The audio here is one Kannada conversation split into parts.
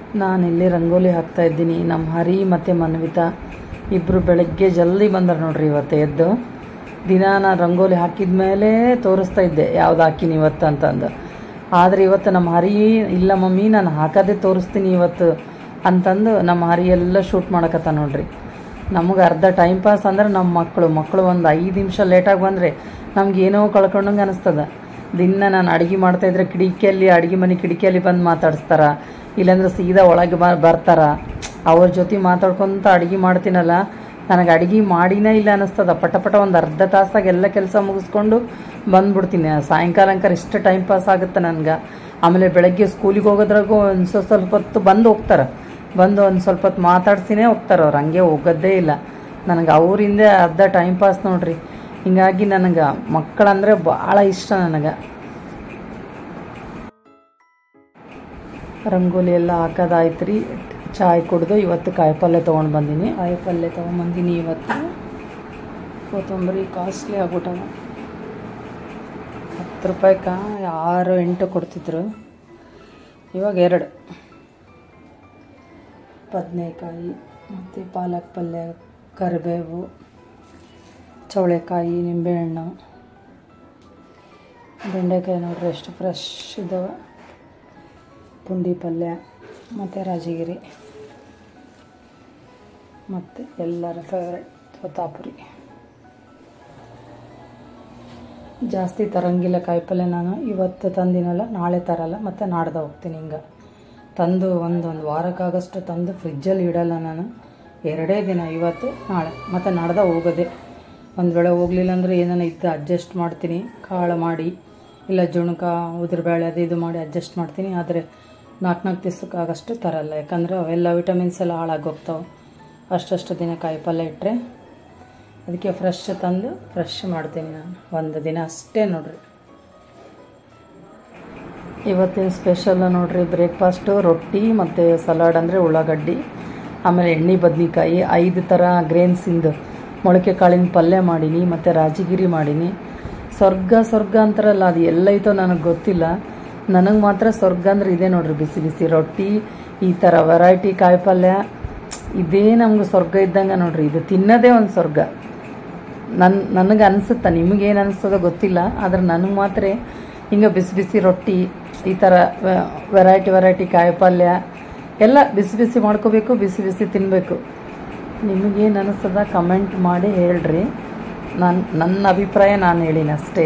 ನಾನಿಲ್ಲಿ ರಂಗೋಲಿ ಹಾಕ್ತಾ ಇದ್ದೀನಿ. ನಮ್ಮ ಹರಿ ಮತ್ತು ಮನ್ವಿತಾ ಇಬ್ಬರು ಬೆಳಗ್ಗೆ ಜಲ್ದಿ ಬಂದರು ನೋಡ್ರಿ ಇವತ್ತು ಎದ್ದು. ದಿನ ನಾನು ರಂಗೋಲಿ ಹಾಕಿದ ಮೇಲೆ ತೋರಿಸ್ತಾ ಇದ್ದೆ ಯಾವ್ದು ಹಾಕಿನಿ ಇವತ್ತು ಅಂತಂದು. ಆದರೆ ಇವತ್ತು ನಮ್ಮ ಹರಿ ಇಲ್ಲ ಮಮ್ಮಿ ನಾನು ಹಾಕೋದೇ ತೋರಿಸ್ತೀನಿ ಇವತ್ತು ಅಂತಂದು ನಮ್ಮ ಹರಿ ಎಲ್ಲ ಶೂಟ್ ಮಾಡಕತ್ತ ನೋಡ್ರಿ. ನಮಗೆ ಅರ್ಧ ಟೈಮ್ ಪಾಸ್ ಅಂದ್ರೆ ನಮ್ಮ ಮಕ್ಕಳು ಒಂದು 5 ನಿಮಿಷ ಲೇಟಾಗಿ ಬಂದರೆ ನಮಗೇನೋ ಕಳ್ಕೊಂಡಂಗೆ ಅನಿಸ್ತದ. ದಿನ ನಾನು ಅಡುಗೆ ಮಾಡ್ತಾಯಿದ್ರೆ ಅಡುಗೆ ಮನೆ ಕಿಟಕಿಯಲ್ಲಿ ಬಂದು ಮಾತಾಡಿಸ್ತಾರ, ಇಲ್ಲಾಂದ್ರೆ ಸೀದಾ ಒಳಗೆ ಬರ್ತಾರ. ಅವ್ರ ಜೊತೆ ಮಾತಾಡ್ಕೊತ ಅಡುಗೆ ಮಾಡ್ತೀನಲ್ಲ, ನನಗೆ ಅಡುಗೆ ಮಾಡಿನೇ ಇಲ್ಲ ಅನ್ನಿಸ್ತದ. ಪಟ ಒಂದು ಅರ್ಧ ತಾಸಾಗ ಎಲ್ಲ ಕೆಲಸ ಮುಗಿಸ್ಕೊಂಡು ಬಂದುಬಿಡ್ತೀನಿ. ಸಾಯಂಕಾಲ ಅಂಕರ್ ಇಷ್ಟು ಟೈಮ್ ಪಾಸ್ ಆಗುತ್ತೆ ನನಗೆ. ಆಮೇಲೆ ಬೆಳಗ್ಗೆ ಸ್ಕೂಲಿಗೆ ಹೋಗೋದ್ರಾಗೂ ಒಂದು ಸ್ವಲ್ಪ ಹೊತ್ತು ಬಂದು ಹೋಗ್ತಾರೆ. ಬಂದು ಒಂದು ಸ್ವಲ್ಪ ಹೊತ್ತು ಮಾತಾಡ್ಸಿನೇ ಹೋಗ್ತಾರೆ ಅವ್ರು, ಹಂಗೆ ಹೋಗೋದೇ ಇಲ್ಲ. ನನಗೆ ಅವರಿಂದ ಅರ್ಧ ಟೈಮ್ ಪಾಸ್ ನೋಡ್ರಿ. ಹಿಂಗಾಗಿ ನನಗೆ ಮಕ್ಕಳಂದರೆ ಭಾಳ ಇಷ್ಟ ನನಗೆ. ರಂಗೋಲಿ ಎಲ್ಲ ಹಾಕೋದಾಯ್ತು ರೀ. ಚಾಯ್ ಕುಡಿದು ಇವತ್ತು ಕಾಯಿಪಲ್ಯ ತೊಗೊಂಡ್ಬಂದೀನಿ. ಇವತ್ತು ಕೊತ್ತಂಬರಿ ಕಾಸ್ಟ್ಲಿ ಆಗ್ಬಿಟ್ಟವ. 10 ರೂಪಾಯಿಗೆ 6-8 ಕೊಡ್ತಿದ್ರು, ಇವಾಗ 2. ಬದನೆಕಾಯಿ ಮತ್ತು ಪಾಲಕ್ ಪಲ್ಯ, ಕರಿಬೇವು, ಚವಳೆಕಾಯಿ, ನಿಂಬೆಹಣ್ಣು, ಬೆಂಡೆಕಾಯಿ ನೋಡ್ರಿ ಎಷ್ಟು ಫ್ರೆಶ್ ಇದ್ದಾವೆ, ಪುಂಡಿ ಪಲ್ಯ ಮತ್ತು ರಾಜಗಿರಿ ಮತ್ತು ಎಲ್ಲರ ಫೇವ್ರೆಟ್ ತೋತಾಪುರಿ. ಜಾಸ್ತಿ ತರಂಗಿಲ್ಲ ಕಾಯಿಪಲ್ಯ ನಾನು. ಇವತ್ತು ತಂದಿನಲ್ಲ, ನಾಳೆ ತರಲ್ಲ, ಮತ್ತು ನಾಡ್ದು ಹೋಗ್ತೀನಿ. ಹಿಂಗೆ ತಂದು ಒಂದು ವಾರಕ್ಕಾಗಷ್ಟು ತಂದು ಫ್ರಿಜ್ಜಲ್ಲಿ ಇಡಲ್ಲ ನಾನು. 2 ದಿನ, ಇವತ್ತು ನಾಳೆ, ಮತ್ತು ನಾಡ್ದು ಹೋಗೋದೆ. ಒಂದು ವೇಳೆ ಹೋಗಲಿಲ್ಲ ಅಂದರೆ ಏನಾನ ಇದ್ದು ಅಡ್ಜಸ್ಟ್ ಮಾಡ್ತೀನಿ, ಕಾಳು ಮಾಡಿ ಇಲ್ಲ ಜುಣಕ ಉದ್ರಬೇಳೆ ಅದು ಇದು ಮಾಡಿ ಅಡ್ಜಸ್ಟ್ ಮಾಡ್ತೀನಿ. ಆದರೆ 4 ದಿವಸಕ್ಕಾಗಷ್ಟು ತರಲ್ಲ, ಯಾಕಂದರೆ ಅವೆಲ್ಲ ವಿಟಮಿನ್ಸ್ ಎಲ್ಲ ಹಾಳಾಗೋಗ್ತಾವೆ ಅಷ್ಟು ದಿನ ಕಾಯಿಪಲ್ಯ ಇಟ್ಟರೆ. ಅದಕ್ಕೆ ಫ್ರೆಶ್ ತಂದು ಫ್ರೆಶ್ ಮಾಡ್ತೀನಿ ನಾನು. ಒಂದು ದಿನ ಅಷ್ಟೇ ನೋಡ್ರಿ. ಇವತ್ತಿನ ಸ್ಪೆಷಲ್ ನೋಡ್ರಿ, ಬ್ರೇಕ್ಫಾಸ್ಟು ರೊಟ್ಟಿ ಮತ್ತು ಸಲಾಡ್ ಅಂದರೆ ಉಳ್ಳಾಗಡ್ಡಿ, ಆಮೇಲೆ ಎಣ್ಣೆ ಬದ್ನಿಕಾಯಿ, 5 ಥರ ಗ್ರೇನ್ಸಿಂದು ಮೊಳಕೆ ಕಾಳಿನ ಪಲ್ಯ ಮಾಡೀನಿ, ಮತ್ತು ರಾಜಗಿರಿ ಮಾಡೀನಿ. ಸ್ವರ್ಗ ಅಂತಾರಲ್ಲ, ಅದು ಎಲ್ಲೈತೋ ನನಗೆ ಗೊತ್ತಿಲ್ಲ. ನನಗೆ ಮಾತ್ರ ಸ್ವರ್ಗ ಅಂದ್ರೆ ಇದೇ ನೋಡ್ರಿ, ಬಿಸಿ ಬಿಸಿ ರೊಟ್ಟಿ, ಈ ಥರ ವೆರೈಟಿ ಕಾಯಿಪಲ್ಯ, ಇದೇ ನಮ್ಗೆ ಸ್ವರ್ಗ ಇದ್ದಂಗೆ ನೋಡ್ರಿ. ಇದು ತಿನ್ನೋದೇ ಒಂದು ಸ್ವರ್ಗ ನನಗೆ ಅನಿಸುತ್ತಾ. ನಿಮಗೇನು ಅನಿಸ್ತದೋ ಗೊತ್ತಿಲ್ಲ, ಆದರೆ ನನಗೆ ಮಾತ್ರ ಹಿಂಗೆ ಬಿಸಿ ಬಿಸಿ ರೊಟ್ಟಿ, ಈ ಥರ ವೆರೈಟಿ ಕಾಯಿಪಲ್ಯ ಎಲ್ಲ ಬಿಸಿ ಬಿಸಿ ಮಾಡ್ಕೋಬೇಕು, ಬಿಸಿ ಬಿಸಿ ತಿನ್ನಬೇಕು. ನಿಮಗೇನು ಅನಿಸ್ತದ ಕಮೆಂಟ್ ಮಾಡಿ ಹೇಳ್ರಿ. ನನ್ನ ಅಭಿಪ್ರಾಯ ನಾನು ಹೇಳಿನ ಅಷ್ಟೇ.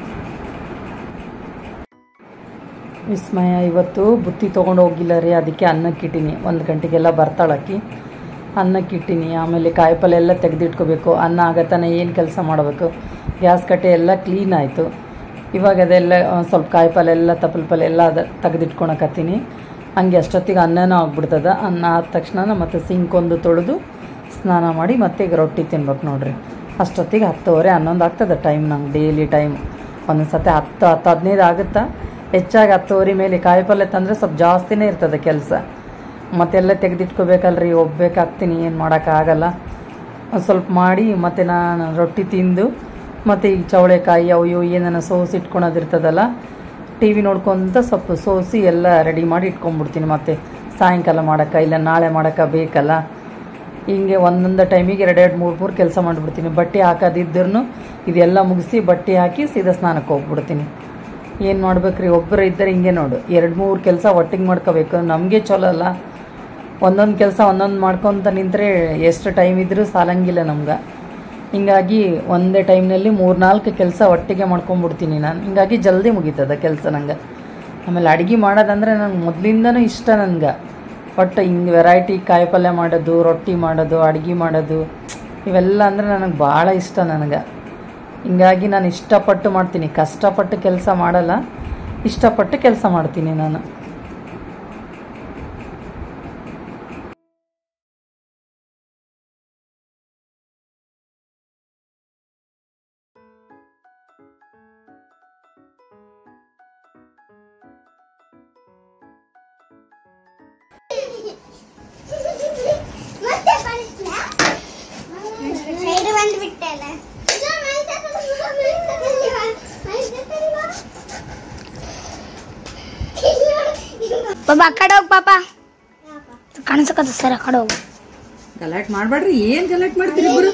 ವಿಸ್ಮಯ ಇವತ್ತು ಬುತ್ತಿ ತೊಗೊಂಡು ಹೋಗಿಲ್ಲ ರೀ, ಅದಕ್ಕೆ ಅನ್ನಕ್ಕಿಟ್ಟಿನಿ. 1 ಗಂಟೆಗೆಲ್ಲ ಬರ್ತಾಳಕ್ಕಿ, ಅನ್ನಕ್ಕಿಟ್ಟಿನಿ. ಆಮೇಲೆ ಕಾಯಿಪಲ್ಯ ಎಲ್ಲ ತೆಗೆದಿಟ್ಕೋಬೇಕು. ಅನ್ನ ಆಗತ್ತಾನೆ ಏನು ಕೆಲಸ ಮಾಡಬೇಕು. ಗ್ಯಾಸ್ ಕಟ್ಟೆ ಎಲ್ಲ ಕ್ಲೀನ್ ಆಯಿತು. ಇವಾಗ ಅದೆಲ್ಲ ಸ್ವಲ್ಪ ಕಾಯಿಪಲ್ಯ ಎಲ್ಲ ತಪ್ಪಲು ಪಲ್ಯ ಎಲ್ಲ ತೆಗೆದಿಟ್ಕೊಳಕತ್ತೀನಿ. ಹಂಗೆ ಅಷ್ಟೊತ್ತಿಗೆ ಅನ್ನನೂ ಆಗ್ಬಿಡ್ತದ. ಅನ್ನ ಆದ ತಕ್ಷಣ ಮತ್ತು ಸಿಂಕ್ ಒಂದು ತೊಳೆದು ಸ್ನಾನ ಮಾಡಿ ಮತ್ತೆ ಈಗ ರೊಟ್ಟಿ ತಿನ್ಬೇಕು ನೋಡ್ರಿ. ಅಷ್ಟೊತ್ತಿಗೆ 10:30 11 ಆಗ್ತದೆ ಟೈಮ್. ನಂಗೆ ಡೈಲಿ ಟೈಮ್ ಒಂದೊಂದು ಸತಿ 10-15 ಆಗುತ್ತಾ. ಹೆಚ್ಚಾಗಿ 10:30 ಮೇಲೆ. ಕಾಯಿಪಲ್ಯ ತಂದರೆ ಸ್ವಲ್ಪ ಜಾಸ್ತಿನೇ ಇರ್ತದೆ ಕೆಲಸ. ಮತ್ತೆಲ್ಲ ತೆಗೆದಿಟ್ಕೋಬೇಕಲ್ರಿ, ಹೋಗ್ಬೇಕಾಗ್ತೀನಿ, ಏನು ಮಾಡೋಕ್ಕಾಗಲ್ಲ. ಒಂದು ಸ್ವಲ್ಪ ಮಾಡಿ ಮತ್ತು ನಾನು ರೊಟ್ಟಿ ತಿಂದು ಮತ್ತು ಈಗ ಚವಳೆಕಾಯಿ ಅವು ಏನಾನ ಸೋಸಿ ಇಟ್ಕೊಳೋದಿರ್ತದಲ್ಲ, ಟಿ ವಿ ನೋಡ್ಕೊತ ಸ್ವಲ್ಪ ಸೋಸಿ ಎಲ್ಲ ರೆಡಿ ಮಾಡಿ ಇಟ್ಕೊಂಡ್ಬಿಡ್ತೀನಿ. ಮತ್ತು ಸಾಯಂಕಾಲ ಮಾಡೋಕ್ಕೆ ಇಲ್ಲ ನಾಳೆ ಮಾಡೋಕ್ಕೆ ಬೇಕಲ್ಲ. ಹಿಂಗೆ ಒಂದೊಂದು ಟೈಮಿಗೆ 2-3 ಕೆಲಸ ಮಾಡಿಬಿಡ್ತೀನಿ. ಬಟ್ಟೆ ಹಾಕೋದಿದ್ರೂ ಇದೆಲ್ಲ ಮುಗಿಸಿ ಬಟ್ಟೆ ಹಾಕಿ ಸೀದಾ ಸ್ನಾನಕ್ಕೆ ಹೋಗ್ಬಿಡ್ತೀನಿ. ಏನು ಮಾಡ್ಬೇಕ್ರಿ, ಒಬ್ಬರು ಇದ್ದರೆ ಹಿಂಗೆ ನೋಡು 2-3 ಕೆಲಸ ಒಟ್ಟಿಗೆ ಮಾಡ್ಕೋಬೇಕು. ನಮಗೆ ಚಲೋ ಅಲ್ಲ. ಒಂದೊಂದು ಕೆಲಸ ಒಂದೊಂದು ಮಾಡ್ಕೊತ ನಿಂತರೆ ಎಷ್ಟು ಟೈಮ್ ಇದ್ದರೂ ಸಾಲಂಗಿಲ್ಲ ನಮ್ಗೆ. ಹಿಂಗಾಗಿ ಒಂದೇ ಟೈಮ್ನಲ್ಲಿ 3-4 ಕೆಲಸ ಒಟ್ಟಿಗೆ ಮಾಡ್ಕೊಂಬಿಡ್ತೀನಿ ನಾನು. ಹಿಂಗಾಗಿ ಜಲ್ದಿ ಮುಗೀತದ ಕೆಲಸ ನಂಗೆ. ಆಮೇಲೆ ಅಡುಗೆ ಮಾಡೋದಂದರೆ ನಂಗೆ ಮೊದಲಿಂದನೂ ಇಷ್ಟ. ನನಗೆ ಒಟ್ಟು ಹಿಂಗೆ ವೆರೈಟಿ ಕಾಯಿಪಲ್ಯ ಮಾಡೋದು, ರೊಟ್ಟಿ ಮಾಡೋದು, ಅಡುಗೆ ಮಾಡೋದು ಇವೆಲ್ಲ ಅಂದರೆ ನನಗೆ ಭಾಳ ಇಷ್ಟ ನನಗೆ. ಹಿಂಗಾಗಿ ನಾನು ಇಷ್ಟಪಟ್ಟು ಮಾಡ್ತೀನಿ. ಕಷ್ಟಪಟ್ಟು ಕೆಲಸ ಮಾಡಲ್ಲ, ಇಷ್ಟಪಟ್ಟು ಕೆಲಸ ಮಾಡ್ತೀನಿ ನಾನು. पापा अక్కడ ಹೋಗ್ ಪಾಪ ಕಾಣಿಸಕತ್ತ ಸರ್ ಆ ಕಡೆ ಹೋಗು. ಗಲಾಟೆ ಮಾಡಬೇಡ್ರಿ. ಏನ್ ಗಲಾಟೆ ಮಾಡ್ತೀರಿ ಇಬ್ರು?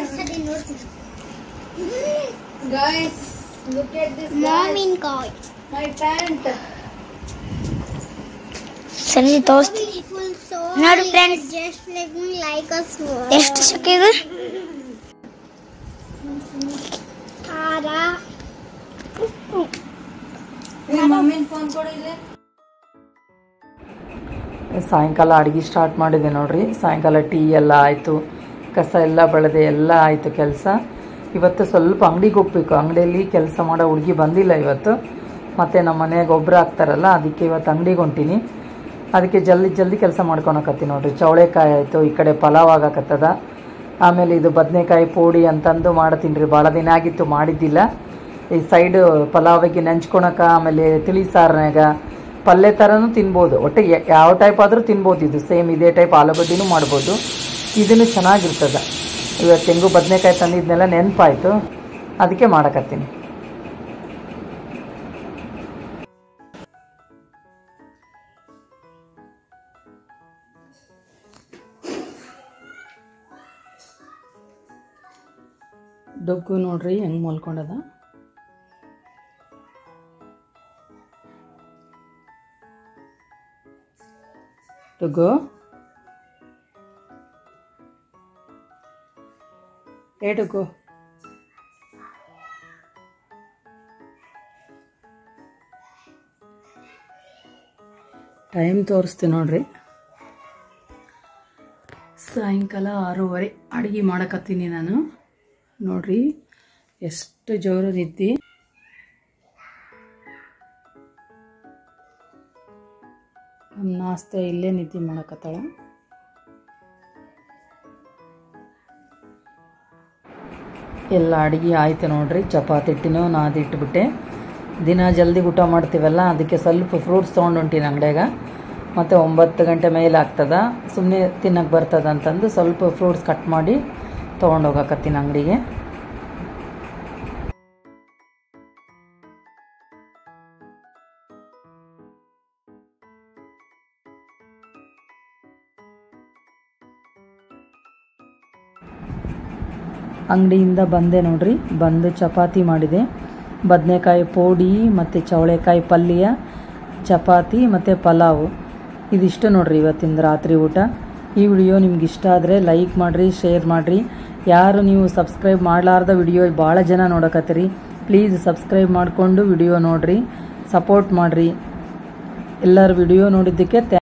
Guys, look at this. ಮಾವಿನಕಾಯಿ. My pant. ಸರಿ ತೋರಿಸ್ತಿ ನೋಡಿ friends. Just let me like us. ಎಷ್ಟು ಸಿಕ್ಕಿದೆ? ಮಮ್ಮಿನ ಫೋನ್ ಕೊಡಿಲ್ಲ. ಸಾಯಂಕಾಲ ಅಡುಗೆ ಸ್ಟಾರ್ಟ್ ಮಾಡಿದೆ ನೋಡ್ರಿ. ಸಾಯಂಕಾಲ ಟೀ ಎಲ್ಲ ಆಯಿತು, ಕಸ ಎಲ್ಲ ಬೆಳೆದೆ, ಎಲ್ಲ ಆಯಿತು ಕೆಲಸ. ಇವತ್ತು ಸ್ವಲ್ಪ ಅಂಗಡಿಗೆ ಹೋಗ್ಬೇಕು. ಅಂಗಡಿಯಲ್ಲಿ ಕೆಲಸ ಮಾಡೋ ಹುಡುಗಿ ಬಂದಿಲ್ಲ ಇವತ್ತು. ಮತ್ತು ನಮ್ಮ ಮನೆಯಾಗ ಗೊಬ್ಬರ ಹಾಕ್ತಾರಲ್ಲ, ಅದಕ್ಕೆ ಇವತ್ತು ಅಂಗಡಿಗೆ ಹೊಂಟೀನಿ. ಅದಕ್ಕೆ ಜಲ್ದಿ ಕೆಲಸ ಮಾಡ್ಕೊಳಕತ್ತೀನಿ ನೋಡ್ರಿ. ಚವಳೆಕಾಯಿ ಆಯಿತು, ಈ ಕಡೆ ಪಲಾವ್ ಆಗಕತ್ತದ. ಆಮೇಲೆ ಇದು ಬದನೆಕಾಯಿ ಪೋಡಿ ಅಂತಂದು ಮಾಡ್ತೀನಿ ರೀ. ಭಾಳ ದಿನ ಆಗಿತ್ತು ಮಾಡಿದ್ದಿಲ್ಲ. ಈ ಸೈಡು ಪಲಾವಿಗೆ ನೆಂಚ್ಕೊಳಕ್ಕೆ, ಆಮೇಲೆ ತಿಳಿ ಸಾರನಾಗ ಪಲ್ಯ ಥರನೂ ತಿನ್ಬೋದು. ಒಟ್ಟು ಯಾವ ಟೈಪ್ ಆದರೂ ತಿನ್ಬೋದು. ಇದು ಸೇಮ್ ಇದೇ ಟೈಪ್ ಆಲೂಗಡ್ಡಿನೂ ಮಾಡ್ಬೋದು. ಇದನ್ನು ಚೆನ್ನಾಗಿರ್ತದೆ. ಇವತ್ತು ಹೆಂಗೂ ಬದನೆಕಾಯಿ ತಂದಿದ್ನೆಲ್ಲ ನೆನಪಾಯಿತು, ಅದಕ್ಕೆ ಮಾಡಕತ್ತೀನಿ. ಡೊಗ್ಗು ನೋಡ್ರಿ ಹೆಂಗೆ ಮಲ್ಕೊಂಡದ. ಡೊಗ್ಗು ಡೊಗ್ಗು ಟೈಮ್ ತೋರಿಸ್ತೀನಿ ನೋಡ್ರಿ. ಸಾಯಂಕಾಲ 6:30 ಅಡುಗೆ ಮಾಡಕತ್ತೀನಿ ನಾನು. ನೋಡ್ರಿ ಎಷ್ಟು ಜೋರು ನಿದ್ದೆ. ನಮ್ಮ ನಾಸ್ತೆ ಇಲ್ಲೇ ನಿದ್ದೆ ಮಾಡಕತ್ತಾಳ. ಎಲ್ಲ ಅಡುಗೆ ಆಯ್ತು ನೋಡ್ರಿ. ಚಪಾತಿ ಹಿಟ್ಟಿನೂ ನಾದಿಟ್ಬಿಟ್ಟೆ. ದಿನ ಜಲ್ದಿ ಊಟ ಮಾಡ್ತೀವಲ್ಲ, ಅದಕ್ಕೆ ಸ್ವಲ್ಪ ಫ್ರೂಟ್ಸ್ ತೊಗೊಂಡು ಹೊಂಟೀನಿ ಅಂಗಡ್ಯಾಗ. ಮತ್ತು 9 ಗಂಟೆ ಮೇಲೆ ಆಗ್ತದ, ಸುಮ್ಮನೆ ತಿನ್ನಕ್ಕೆ ಬರ್ತದ ಅಂತಂದು ಸ್ವಲ್ಪ ಫ್ರೂಟ್ಸ್ ಕಟ್ ಮಾಡಿ ತೊಗೊಂಡು ಹೋಗಕತ್ತೀನಿ ಅಂಗಡಿಗೆ. ಅಂಗಡಿಯಿಂದ ಬಂದೆ ನೋಡ್ರಿ. ಬಂದು ಚಪಾತಿ ಮಾಡಿದೆ. ಬದನೆಕಾಯಿ ಪೋಡಿ ಮತ್ತು ಚವಳೆಕಾಯಿ ಪಲ್ಯ, ಚಪಾತಿ ಮತ್ತು ಪಲಾವು. ಇದಿಷ್ಟು ನೋಡ್ರಿ ಇವತ್ತಿನ ರಾತ್ರಿ ಊಟ. ಈ ವಿಡಿಯೋ ನಿಮ್ಗೆ ಇಷ್ಟ ಆದರೆ ಲೈಕ್ ಮಾಡಿರಿ, ಶೇರ್ ಮಾಡಿರಿ. ಯಾರು ನೀವು ಸಬ್ಸ್ಕ್ರೈಬ್ ಮಾಡಲಾರ್ದ ವಿಡಿಯೋ ಭಾಳ ಜನ ನೋಡಕತ್ತೀರಿ. ಪ್ಲೀಸ್ ಸಬ್ಸ್ಕ್ರೈಬ್ ಮಾಡಿಕೊಂಡು ವಿಡಿಯೋ ನೋಡಿರಿ, ಸಪೋರ್ಟ್ ಮಾಡಿರಿ. ಎಲ್ಲರೂ ವಿಡಿಯೋ ನೋಡಿದ್ದಕ್ಕೆ